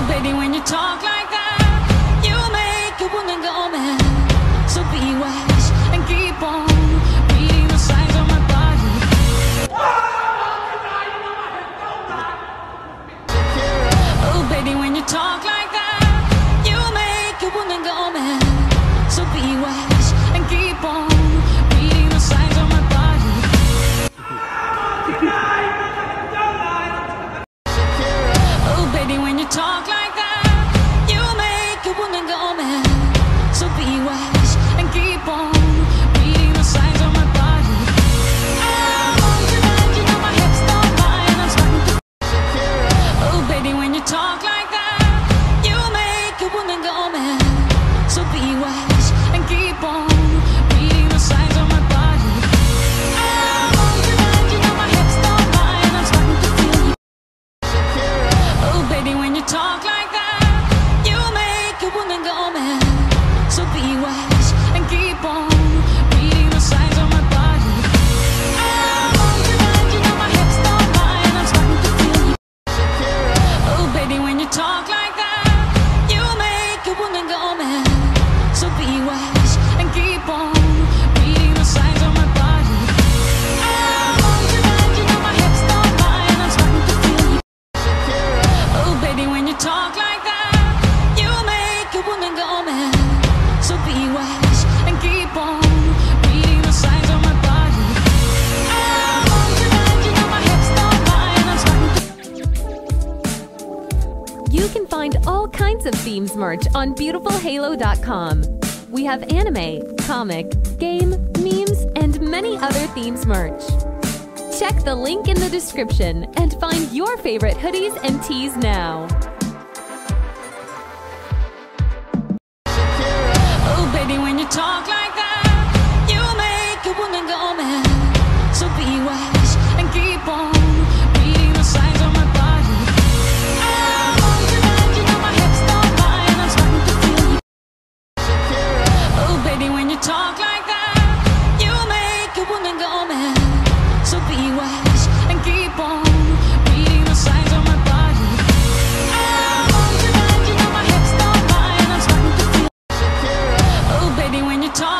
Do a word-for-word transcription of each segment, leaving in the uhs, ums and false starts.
baby, when you talk like that, you make a woman go mad. So be wise and keep on reading the signs on my body. Oh baby, when you talk like that, you make a woman go mad. So be wise and keep on reading the signs on my body. Oh baby, when you talk like that, you make a woman go mad. So be wise and keep on reading the signs on my body. I'm on tonight, you know my hips don't lie, and I'm starting to. Oh baby, when you talk like that, you make a woman go mad. So be wise and keep on reading the signs on my body. I'm on tonight, you know my hips don't lie, and I'm starting to feel you. Oh baby, when you talk like that, you make a woman go mad. So be wise and keep on reading the signs on my body. I'm on tonight, you know my hips don't lie, and I'm starting to feel you. Oh baby, when you talk like that, you make a woman go mad. So be wise and keep on reading the signs on my body. I'm on tonight, you know my hips don't lie, and I'm starting to feel you. Oh baby, when you talk like that, you make a woman go mad. So be wise and keep on reading the signs on my body. I'm on tonight, you know my hips don't lie, and I'm starting to. You can find all kinds of themes merch on beautiful halo dot com. We have anime, comic, game, memes, and many other themes merch. Check the link in the description and find your favorite hoodies and tees now. Oh baby, when you talk like that, you make a woman go mad. So be wise and keep on reading the signs on my body. I'm on tonight, you know my hips don't lie, and I'm starting to feel you. Oh baby, when you talk like that, you make a woman go mad. So be wise and keep on reading the signs on my body. I'm on tonight, you know my hips don't lie, and I'm starting to feel. Oh baby, when you talk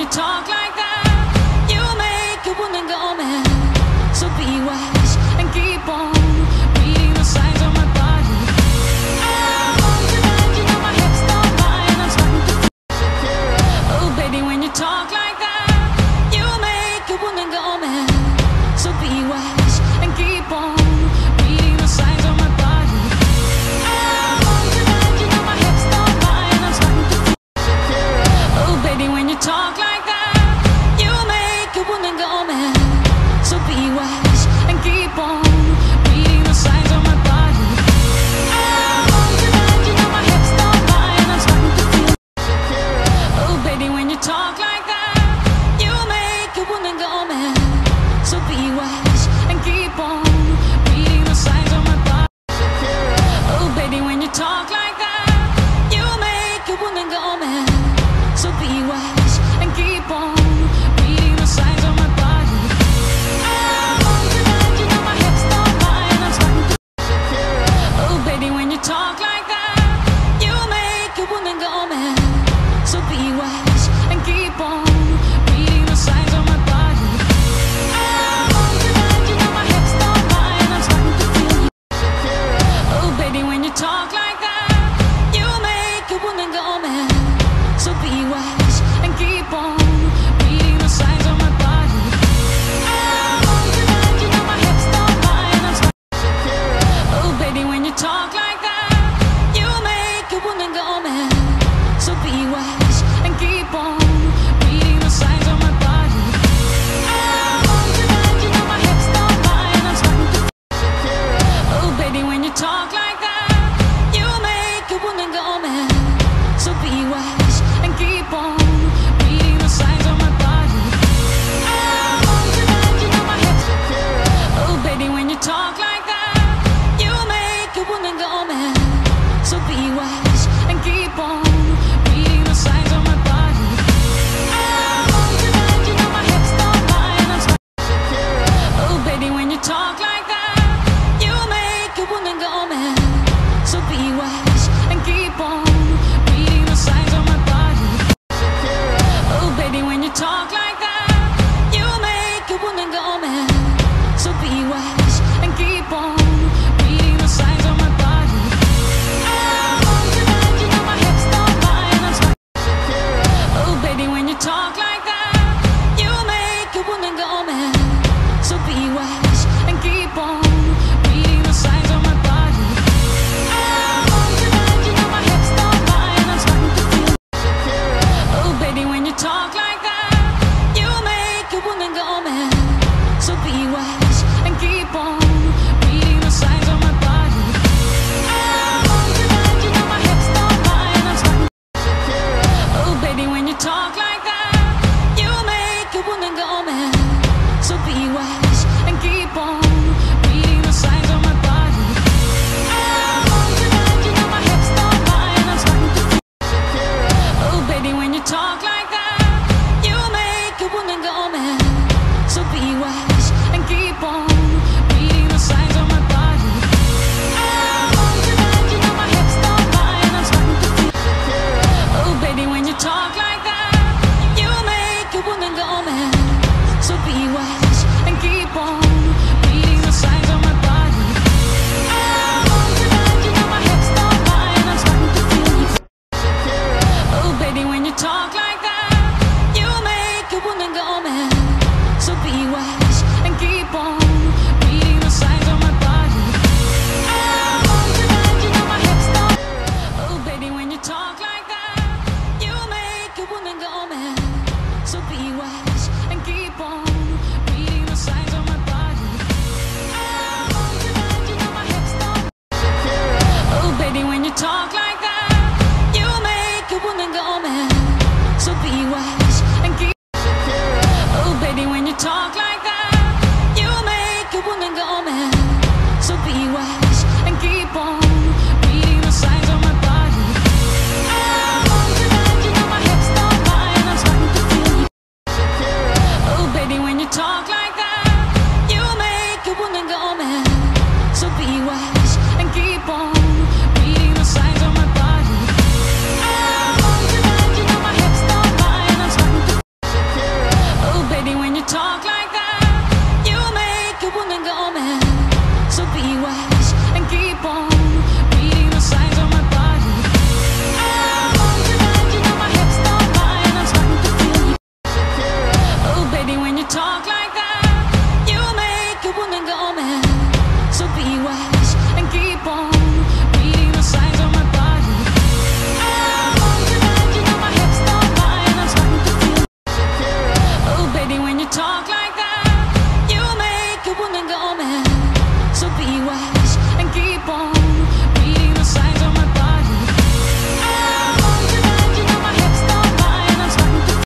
you talk like that, you make a woman go mad. So be wise and keep on reading the signs on my body. I want tonight, you know my hips don't lie, and I'm starting to feel Shakira. Oh baby, when you talk like that, you make a woman go mad. So be wise and keep on reading the signs on my body. I want tonight, you know my hips don't lie, and I'm starting to feel Shakira. Oh baby, when you talk like that, you make a woman go mad. So be wise and keep on reading the signs on my body. I want tonight, you know my hips don't lie, and I'm starting to feel Shakira. Oh baby, when you talk like that, you make a woman go mad. So be wise and keep on reading the signs on my body. Oh baby, when you talk like that, you make a woman go mad. So be wise and keep on reading the signs on my body. I want tonight, you know my hips don't lie, and I'm starting to feel oh baby, when you talk like that, you make a woman go mad. So be wise and keep on reading the signs on my body. I want tonight, you know my hips don't lie, and I'm starting to feel oh baby, when you talk like that, you make a woman go mad. So be wise and keep on reading the signs on my body. I want tonight, you know my hips don't lie, and I'm starting to feel oh baby, when you talk like that, you make a woman go mad. So be wise and keep on reading the signs on my body. I want tonight, you know my hips don't lie, and I'm starting to feel oh baby, when you talk like that, you make a woman go mad. So be wise and keep on reading the signs on my body. I want tonight, you know my hips oh baby, when you talk like that, you make a woman go mad. So be wise and keep on reading the signs on my body. I want tonight, you know my hips don't lie, and I'm starting to feel oh baby, when you talk like that, you make a woman go mad. So be wise and keep on reading the signs on my body. Oh baby, when you talk like that, you make a woman go mad. So be wise and keep on reading the signs on my body. I want tonight, you know my hips don't lie, and I'm starting to feel oh baby, when you talk like that, you make a woman go mad. So be wise and keep on reading the signs on my body. I want tonight, you know my hips don't lie, and I'm starting to feel oh baby, when you talk like that, you make a woman go mad. So be wise and keep on reading the signs on my body. I want tonight, you know my hips don't lie, and I'm starting to feel oh baby, when you talk like that, you make a woman go mad. So be wise and keep on reading the signs on my body. I want tonight, you know my hips don't lie, and I'm starting to feel oh baby, when you talk like that, you make a woman go mad. So be wise and keep on reading the signs on my body. I want tonight, you know my hips don't lie, and I'm starting to feel oh baby, when you talk like that, you make a woman go mad. So be wise and keep on reading the signs on my body. I want tonight, you know my hips don't lie, and I'm starting to feel oh baby, when you talk like that, you make a woman go mad. So be wise and keep on reading the signs on my body. I want tonight, you know my hips don't oh baby, when you talk like that, you make a woman go mad. So be